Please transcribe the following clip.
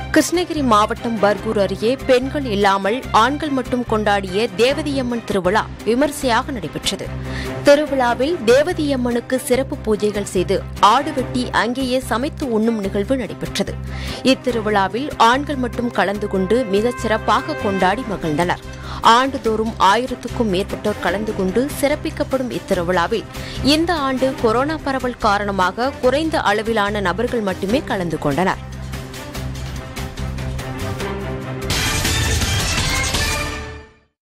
கிருஷ்ணகிரி மாவட்டம் பர்கூர் அருகே பெண்கள் இல்லாமல் ஆண்கள் மட்டும் கொண்டாடிய தேவதியம்மன் திருவிழா விமரிசையாக நடைபெற்றது. திருவிழாவில் தேவதியம்மனுக்கு சிறப்பு பூஜைகள் செய்து ஆடு வெட்டி அங்கேயே சமைத்து உண்ணும் நிகழ்வு நடைபெற்றது. இத்திருவிழாவில் ஆண்கள் மட்டும் கலந்து கொண்டு மிகச் சிறப்பாக கொண்டாடி மகிழ்ந்தனர். ஆண்டுதோறும் 1000க்கும் மேற்பட்டோர் கலந்து கொண்டு சிறப்பிக்கப்படும் இத்திருவிழாவில் இந்த ஆண்டு கொரோனா பரவல் காரணமாக குறைந்த அளவிலான நபர்கள் மட்டுமே கலந்து கொண்டனர்.